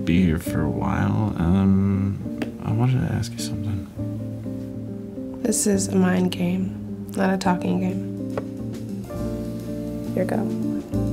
be here for a while. I wanted to ask you something. This is a mind game, not a talking game. Here go.